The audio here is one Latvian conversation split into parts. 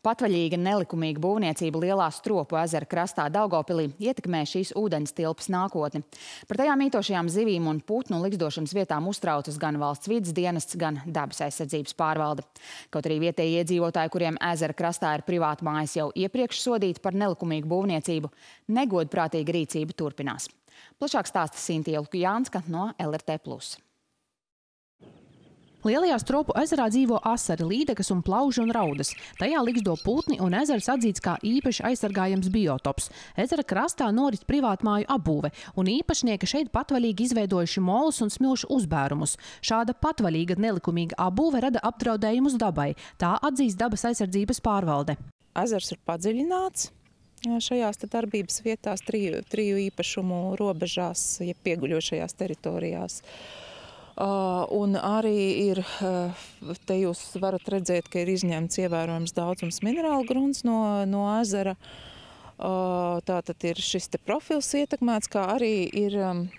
Patvaļīga, nelikumīga būvniecība Lielā Stropu ezera krastā Daugavpilī ietekmē šīs ūdeņas tilpes nākotni. Par tajā mītošajām zivīm un putnu likšdošanas vietām uztraucas gan valsts vides dienests, gan dabas aizsardzības pārvalde. Kaut arī vietējie iedzīvotāji, kuriem ezera krastā ir privāta mājas, jau iepriekš sodīti par nelikumīgu būvniecību, negodprātīga rīcība turpinās. Plašāk stāsta Sintīja Lukjanska no LRT+. Lielajā Stropu ezerā dzīvo asari, līdekas un plauži un raudas. Tajā likšdo putni un ezers atzīts kā īpaši aizsargājams biotops. Ezera krastā norit privātmāju apbūve, un īpašnieki šeit patvaļīgi izveidojuši molus un smilšu uzbērumus. Šāda patvaļīga, nelikumīga apbūve rada apdraudējumus dabai. Tā atzīst dabas aizsardzības pārvalde. Ezers ir padziļināts šajās darbības vietās, triju īpašumu robežās, ja pieguļošajās teritorijās. Un arī ir, te jūs varat redzēt, ka ir izņemts ievērojams daudzums minerālu grunts no ezera. Tātad ir šis te profils ietekmēts, kā arī ir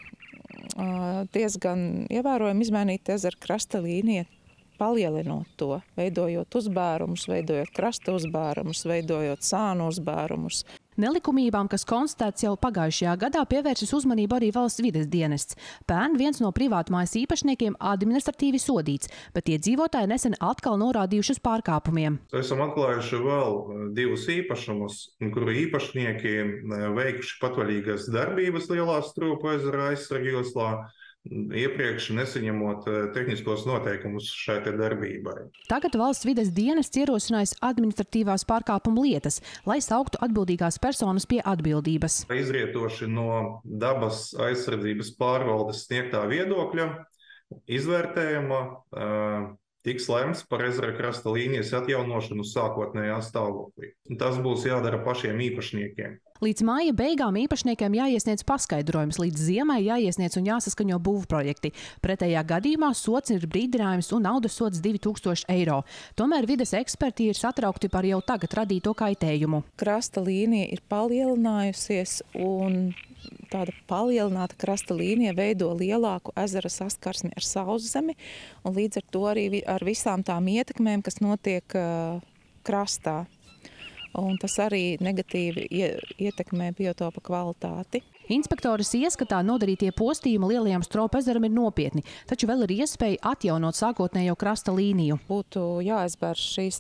diezgan ievērojami izmainīta ezera krasta līnija, palielinot to, veidojot uzbērumus, veidojot krasta uzbērumus, veidojot sānu uzbērumus. Nelikumībām, kas konstatēts jau pagājušajā gadā, pievēršas uzmanību arī valsts vides dienests. Pērn viens no privātmājas īpašniekiem administratīvi sodīts, bet iedzīvotāji nesen atkal norādījuši uz pārkāpumiem. Esam atklājuši vēl divus īpašumus, kuru īpašnieki veikuši patvaļīgas darbības Lielā Stropu ezera aizsargjoslā, iepriekš nesaņemot tehniskos noteikumus šai darbībai. Tagad valsts vides dienests ierosinājis administratīvās pārkāpuma lietas, lai sauktu atbildīgās personas pie atbildības. Izrietoši no dabas aizsardzības pārvaldes sniegtā viedokļa izvērtējuma tiks lemts par ezera krasta līnijas atjaunošanu sākotnējā stāvoklī. Tas būs jādara pašiem īpašniekiem. Līdz māja beigām īpašniekiem jāiesniedz paskaidrojums, līdz ziemai jāiesniedz un jāsaskaņo būvprojekti. Pretējā gadījumā sods ir brīdinājums un naudas sods 2000 eiro. Tomēr vides eksperti ir satraukti par jau tagad radīto kaitējumu. Krasta līnija ir palielinājusies un tāda palielināta krasta līnija veido lielāku ezera saskarsmi ar sauszemi un līdz ar to arī ar visām tām ietekmēm, kas notiek krastā. Un tas arī negatīvi ietekmē biotopa kvalitāti. Inspektoras ieskatā nodarītie postījumi Lielajam Stropu ezeram ir nopietni, taču vēl ir iespēja atjaunot sākotnējo krasta līniju. Būtu jāizbērš šīs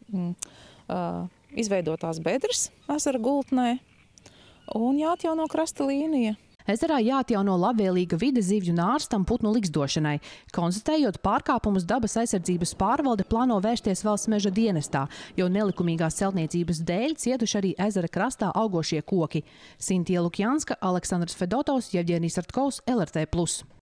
izveidotās bedres ezera gultnē un jāatjauno krasta līnija. Ezerā jāatjauno labvēlīga vide zivju nārstam putnu likšdošanai. Konstatējot pārkāpumus, dabas aizsardzības pārvalde plāno vērsties valsts meža dienestā, jo nelikumīgās celtniecības dēļ cietuši arī ezera krastā augošie koki. Sintīja Lukjanska, Aleksandrs Fedotovs, Jevģēnijs Artkovs, LRT+.